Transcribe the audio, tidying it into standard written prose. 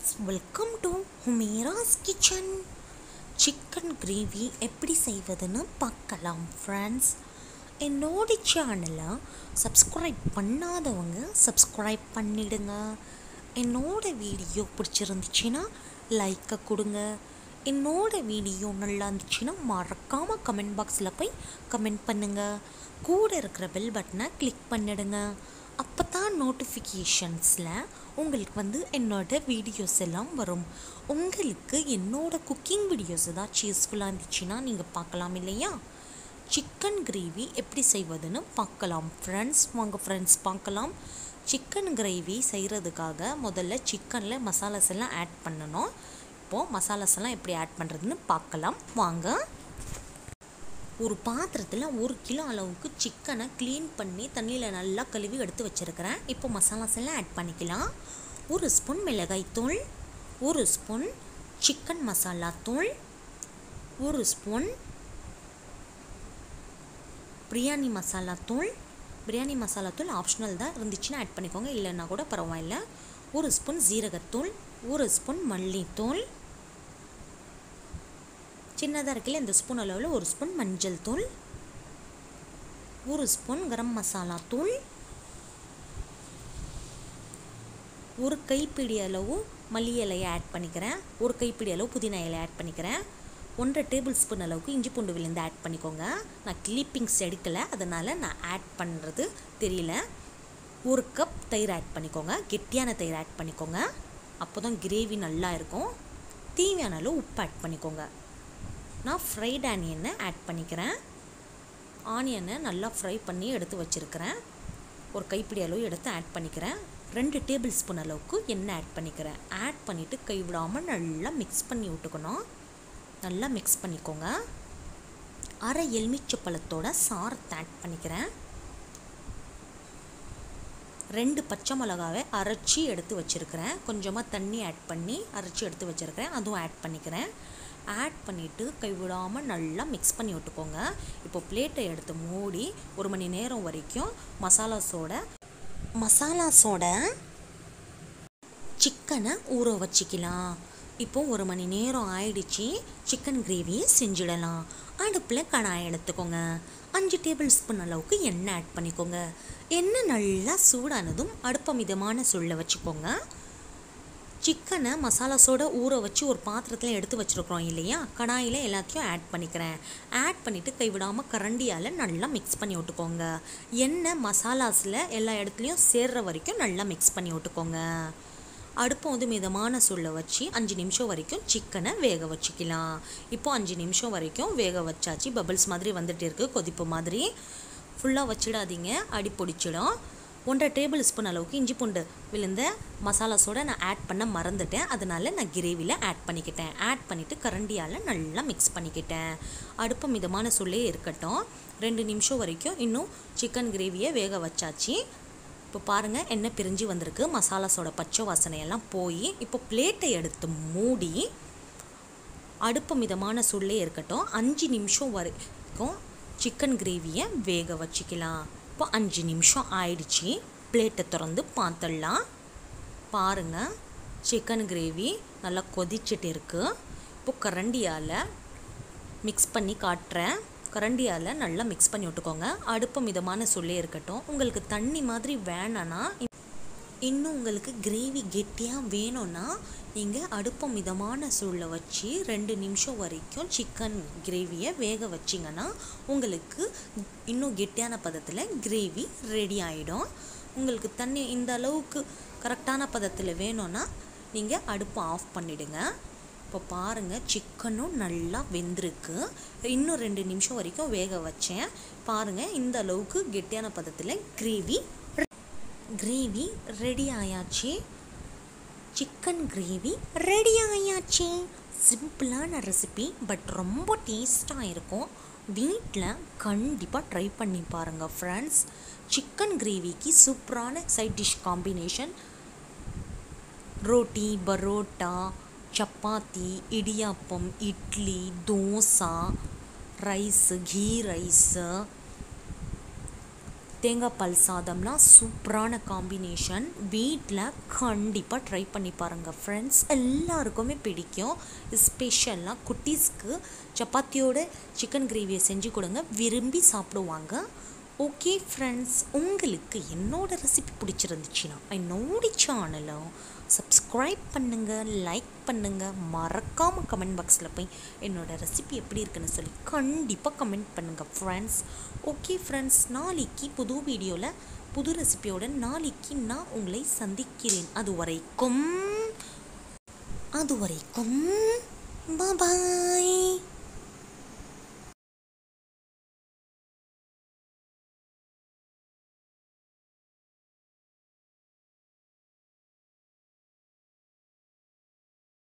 Friends, welcome to Humera's kitchen. Chicken gravy எப்படி செய்வதுன்னு பார்க்கலாம் ஃப்ரெண்ட்ஸ். என்னோட சேனலை சப்ஸ்கிரைப் பண்ணாதவங்க சப்ஸ்கிரைப் பண்ணிடுங்க. என்னோட வீடியோ பிடிச்சிருந்துச்சுன்னா லைக்கை கொடுங்க. என்னோட வீடியோ நல்லா இருந்துச்சுன்னா மறக்காமல் கமெண்ட் பாக்ஸில் போய் கமெண்ட் பண்ணுங்கள். கூட இருக்கிற பெல் பட்டனை கிளிக் பண்ணிடுங்க. அப்போ தான் நோட்டிஃபிகேஷன்ஸில் உங்களுக்கு என்னோடய வீடியோஸ் எல்லாம் வரும். உங்களுக்கு என்னோடய குக்கிங் வீடியோஸ் ஏதாச்சும் யூஸ்ஃபுல்லாக இருந்துச்சுன்னா நீங்கள் பார்க்கலாம் இல்லையா. சிக்கன் கிரேவி எப்படி செய்வதுன்னு பார்க்கலாம் ஃப்ரெண்ட்ஸ். வாங்க ஃப்ரெண்ட்ஸ் பார்க்கலாம். சிக்கன் கிரேவி செய்கிறதுக்காக முதல்ல சிக்கனில் மசாலாஸ் எல்லாம் ஆட் பண்ணணும். இப்போது மசாலாஸ் எல்லாம் எப்படி ஆட் பண்ணுறதுன்னு பார்க்கலாம் வாங்க. ஒரு பாத்திரத்தில் 1 கிலோ அளவுக்கு சிக்கனை க்ளீன் பண்ணி தண்ணியில் நல்லா கழுவி எடுத்து வச்சுருக்கிறேன். இப்போ மசாலாஸ் எல்லாம் ஆட் பண்ணிக்கலாம். 1 ஸ்பூன் மிளகாய்த்தூள், 1 ஸ்பூன் சிக்கன் மசாலா தூள், 1 ஸ்பூன் பிரியாணி மசாலா தூள். பிரியாணி மசாலா தூள் ஆப்ஷனல் தான், இருந்துச்சுன்னா ஆட் பண்ணிக்கோங்க, இல்லைன்னா கூட பரவாயில்ல. 1 ஸ்பூன் ஜீரகத்தூள், 1 ஸ்பூன் மல்லித்தூள், சின்னதாக இருக்கையில் இந்த ஸ்பூன் அளவில் 1 ஸ்பூன் மஞ்சள் தூள், 1 ஸ்பூன் கரம் மசாலா தூள், 1 கைப்பிடி அளவு மல்லி இலையை ஆட் பண்ணிக்கிறேன், 1 கைப்பிடி அளவு புதினா இலையை ஆட் பண்ணிக்கிறேன், 1.5 டேபிள் ஸ்பூன் அளவுக்கு இஞ்சி பூண்டு விழுந்து ஆட் பண்ணிக்கோங்க. நான் கிளிப்பிங்ஸ் எடுக்கலை, அதனால் நான் ஆட் பண்ணுறது தெரியல. 1 கப் தயிர் ஆட் பண்ணிக்கோங்க. கெட்டியான தயிர் ஆட் பண்ணிக்கோங்க, அப்போ தான் கிரேவி நல்லா இருக்கும். தேவையான அளவு உப்பு ஆட் பண்ணிக்கோங்க. நான் ஃப்ரைட் ஆனியனை ஆட் பண்ணிக்கிறேன். ஆனியனை நல்லா ஃப்ரை பண்ணி எடுத்து வச்சுருக்கிறேன். 1 கைப்பிடி அளவு எடுத்து ஆட் பண்ணிக்கிறேன். 2 டேபிள் ஸ்பூன் அளவுக்கு எண்ணெய் ஆட் பண்ணிக்கிறேன். ஆட் பண்ணிவிட்டு கைவிடாமல் நல்லா மிக்ஸ் பண்ணி விட்டுக்கணும். நல்லா மிக்ஸ் பண்ணிக்கோங்க. அரை எலுமிச்சப்பழத்தோட சாரத்தை ஆட் பண்ணிக்கிறேன். 2 பச்சை மிளகாவை அரைச்சி எடுத்து வச்சுருக்கிறேன். கொஞ்சமாக தண்ணி ஆட் பண்ணி அரைச்சி எடுத்து வச்சுருக்கிறேன், அதுவும் ஆட் பண்ணிக்கிறேன். ஆட் பண்ணிவிட்டு கைவிடாமல் நல்லா மிக்ஸ் பண்ணி விட்டுக்கோங்க. இப்போ பிளேட்டை எடுத்து மூடி 1 மணி நேரம் வரைக்கும் மசாலாஸோட சிக்கனை ஊற வச்சுக்கலாம். இப்போது 1 மணி நேரம் ஆயிடுச்சு. சிக்கன் கிரேவியை செஞ்சிடலாம். அடுப்பில் கடாய் எடுத்துக்கோங்க. 5 டேபிள் ஸ்பூன் அளவுக்கு எண்ணெய் ஆட் பண்ணிக்கோங்க. எண்ணெய் நல்லா சூடானதும் அடுப்பை மிதமான சூடில் வச்சுக்கோங்க. சிக்கனை மசாலாஸோடு ஊற வச்சு ஒரு பாத்திரத்தில் எடுத்து வச்சுருக்குறோம் இல்லையா, கடாயில் எல்லாத்தையும் ஆட் பண்ணிக்கிறேன். ஆட் பண்ணிவிட்டு கைவிடாமல் கரண்டியால் நல்லா மிக்ஸ் பண்ணி விட்டுக்கோங்க. எண்ணெய் மசாலாஸில் எல்லா இடத்துலையும் சேர்கிற வரைக்கும் நல்லா மிக்ஸ் பண்ணி விட்டுக்கோங்க. அடுப்பை மிதமான சூடில் வச்சு 5 நிமிஷம் வரைக்கும் சிக்கனை வேக வச்சுக்கலாம். இப்போது 5 நிமிஷம் வரைக்கும் வேக வச்சாச்சு. பபிள்ஸ் மாதிரி வந்துட்டு இருக்குது, கொதிப்பு மாதிரி. ஃபுல்லாக வச்சிடாதீங்க, அடி பிடிச்சிடும். 1.5 டேபிள் ஸ்பூன் அளவுக்கு இஞ்சி பூண்டு விழுந்த மசாலாஸோடு நான் ஆட் பண்ண மறந்துட்டேன், அதனால் நான் கிரேவியில் ஆட் பண்ணிக்கிட்டேன். ஆட் பண்ணிவிட்டு கரண்டியால் நல்லா மிக்ஸ் பண்ணிக்கிட்டேன். அடுப்பு மிதமான சூடிலே இருக்கட்டும். 2 நிமிஷம் வரைக்கும் இன்னும் சிக்கன் கிரேவியை வேக வச்சாச்சு. இப்போ பாருங்கள், எண்ணெய் பிரிஞ்சு வந்திருக்கு. மசாலாஸோட பச்சை வாசனையெல்லாம் போய் இப்போ பிளேட்டை எடுத்து மூடி அடுப்பு மிதமான சூடிலே இருக்கட்டும். 5 நிமிஷம் வரைக்கும் சிக்கன் கிரேவியை வேக வச்சுக்கலாம். இப்போ 5 நிமிஷம் ஆயிடுச்சு. பிளேட்டை திறந்து பார்த்துடலாம். பாருங்கள், சிக்கன் கிரேவி நல்லா கொதிச்சுட்டு இருக்குது. இப்போது கரண்டியால் மிக்ஸ் பண்ணி காட்டுறேன். கரண்டியால் நல்லா மிக்ஸ் பண்ணி விட்டுக்கோங்க. அடுப்பு மிதமான சூடிலே இருக்கட்டும். உங்களுக்கு தண்ணி மாதிரி வேணும்னா, இன்னும் உங்களுக்கு கிரேவி கெட்டியாக வேணும்னா நீங்கள் அடுப்பை மிதமான சூடில் வச்சு 2 நிமிஷம் வரைக்கும் சிக்கன் கிரேவியை வேக வச்சிங்கன்னா உங்களுக்கு இன்னும் கெட்டியான பதத்தில் கிரேவி ரெடி ஆகிடும். உங்களுக்கு தண்ணி இந்த அளவுக்கு கரெக்டான பதத்தில் வேணும்னா நீங்கள் அடுப்பை ஆஃப் பண்ணிவிடுங்க. இப்போ பாருங்கள், சிக்கனும் நல்லா வெந்திருக்கு. இன்னும் 2 நிமிஷம் வரைக்கும் வேக வச்சேன். பாருங்கள், இந்த அளவுக்கு கெட்டியான பதத்தில் கிரேவி ரெடி ஆயாச்சு. சிக்கன் கிரேவி ரெடி ஆயாச்சு. சிம்பிளான ரெசிபி, பட் ரொம்ப டேஸ்ட்டாக இருக்கும். வீட்டில் கண்டிப்பாக ட்ரை பண்ணி பாருங்கள் ஃப்ரெண்ட்ஸ். சிக்கன் கிரேவிக்கு சூப்பரான side dish combination roti, parotta, chapati, idiyappam, idli, dosa, rice, ghee rice, தேங்காய் பால் சாதம்லாம் சூப்பரான காம்பினேஷன். வீட்டில் கண்டிப்பாக ட்ரை பண்ணி பாருங்கள் ஃப்ரெண்ட்ஸ், எல்லாருக்குமே பிடிக்கும். ஸ்பெஷலாக குட்டீஸ்க்கு சப்பாத்தியோட சிக்கன் கிரேவியை செஞ்சு கொடுங்க, விரும்பி சாப்பிடுவாங்க. ஓகே ஃப்ரெண்ட்ஸ், உங்களுக்கு என்னோடய ரெசிபி பிடிச்சிருந்துச்சுன்னா என்னோட சேனலை சப்ஸ்கிரைப் பண்ணுங்கள், லைக் பண்ணுங்கள், மறக்காமல் கமெண்ட் பாக்ஸில் போய் என்னோடய ரெசிபி எப்படி இருக்குன்னு சொல்லி கண்டிப்பாக கமெண்ட் பண்ணுங்கள் ஃப்ரெண்ட்ஸ். ஓகே ஃப்ரெண்ட்ஸ், நாளைக்கு புது வீடியோவில் புது ரெசிபியோட நாளைக்கு நான் உங்களை சந்திக்கிறேன். அது வரைக்கும் பாய்.